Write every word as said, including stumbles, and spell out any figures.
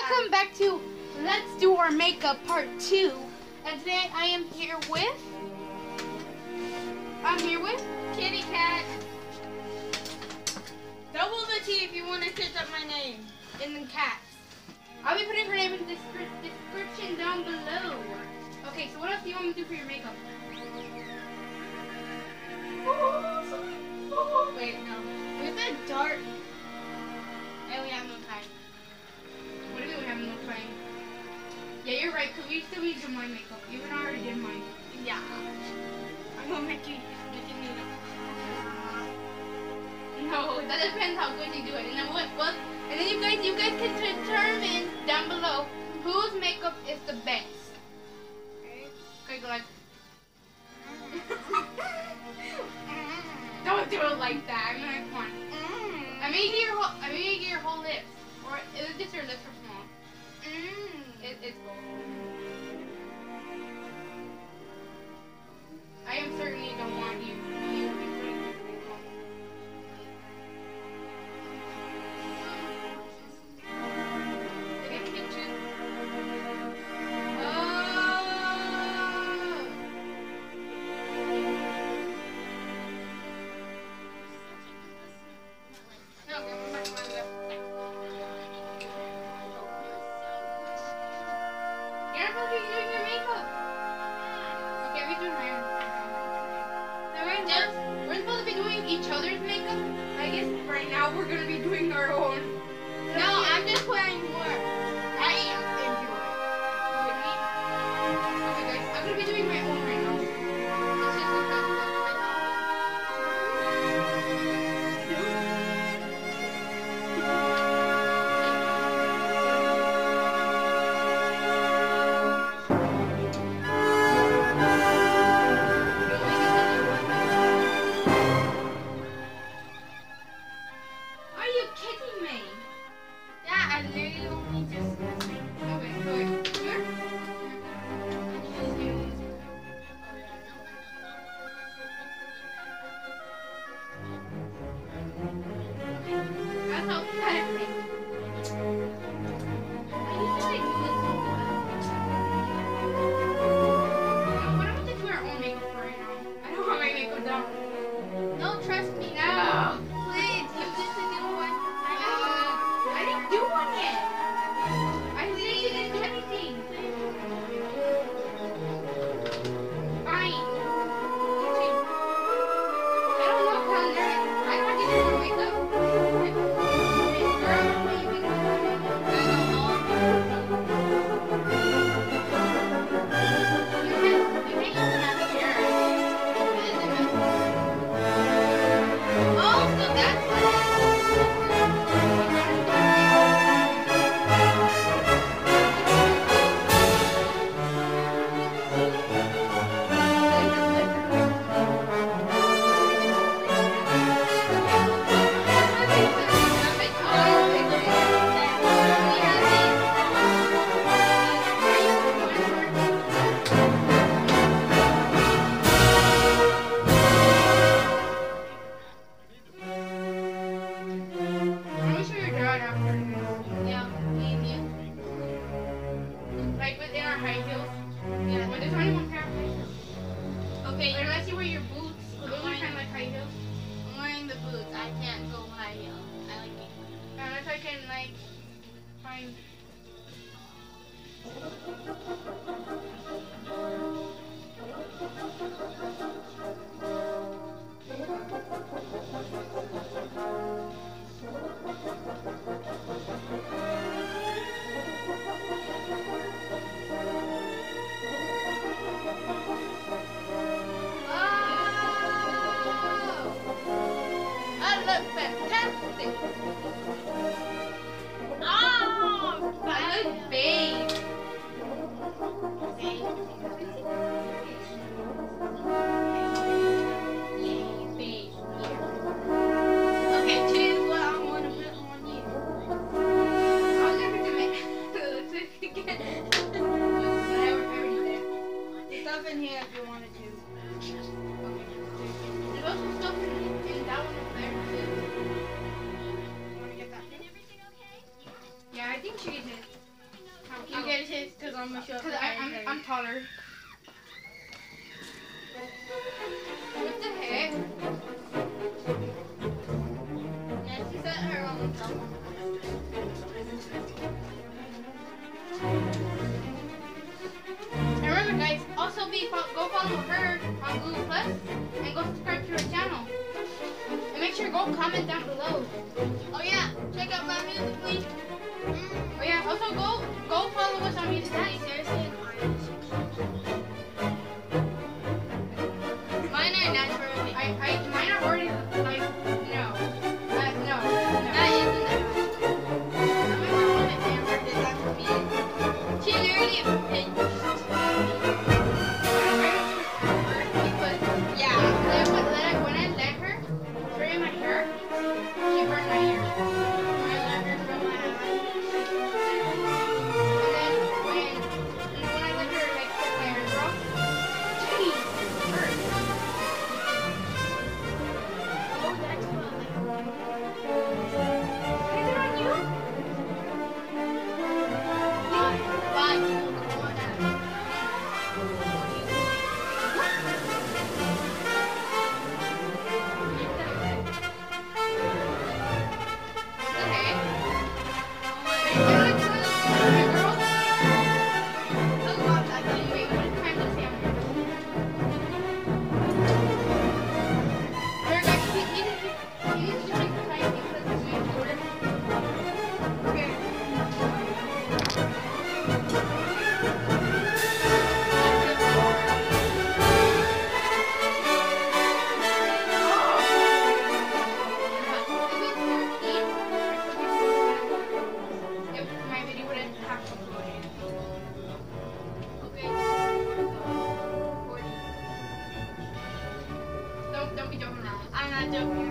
welcome back to Let's Do Our Makeup Part two. And today I am here with, I'm here with Kitty Cat. Double the T if you want to search up my name. in the cats. I'll be putting her name in the descri- description down below. Okay, so what else do you want me to do for your makeup? Wait, no. With a dart. And we have no time. What do you mean we have no time? Yeah, you're right, because we still need to do my makeup. You and I already did mine. Yeah. I'm gonna make you make you need it. No, that depends how good you do it. And then what? What? And then you guys, you guys can determine down below whose makeup is the best. Okay, go like. Don't do it like that. I'm gonna come on. I may get your whole, I may get your whole lips, or is it just your lips are small? Mm. It, it's both. I am certainly don't want you. you I get pictures. Oh. No, okay, we're back to my left. You're not supposed to be doing your makeup. Okay, we do mine. So we're just, we're supposed to be doing each other's makeup. I guess right now we're gonna be doing our own. No, I'm just playing more. I am into it. With me. Okay, guys, I'm gonna be doing my own right now. It's just a fun look Are you kidding me? Yeah, I literally only just Okay, so wait, come here. That's how pathetic. I used to like do this so much. No, what am I to do our own makeup for right now? I don't want my makeup done. No, trust me. No. Please, you did the new one. Uh, I didn't do one yet. I literally didn't do anything. Fine. I don't know, calendar. I don't have to do my makeup. Girl, what you doing? You can't use the mascara. Oh, so that's what it Let me show your dad after this. Yeah, me and you. Like within our high heels. Yeah. But there's only one pair of high heels. Okay, Unless you wear your boots. Those are kind of like high heels. I'm wearing the boots. I can't go high heel. I like it. Unless I can like find. Oh! I look fantastic. Oh, I look big. Big. Okay, choose what I want to put on you. I was gonna pick the ma- the lipstick again. But I already did. There's stuff in here if you wanted to. There's also stuff in, in that one over there too. Wanna get that? Is everything okay? Yeah, I think she did. this because I'm gonna show up. Cause I, I'm I'm taller. What the heck? Nancy set her own stuff. And remember, guys, also be fo- go follow her on Google Plus and go subscribe to her channel. And make sure to go comment down below. Oh yeah, check out my music link. Oh yeah, also go go follow us on Music Link. Seriously, mine are naturally. I I mine are already like no, uh, no, no. That isn't the I remember when my Amber did that for me. She literally pinched me. Because Yeah. then when I when I let her spray my hair, she burned my hair. I let her from my eye. And then when and when I let her like put my hair off, geez, it hurt. Oh, that's fun. Is it on you? Bye. Bye. Okay. Wait, what did I tell you? My girl? Oh, God, I can't Wait, what time does Sam work? There, guys, he, he, he, he needs to check the time because it's way shorter. Okay. If my video wouldn't have uploaded. Okay. Don't, don't be joking around. I'm not joking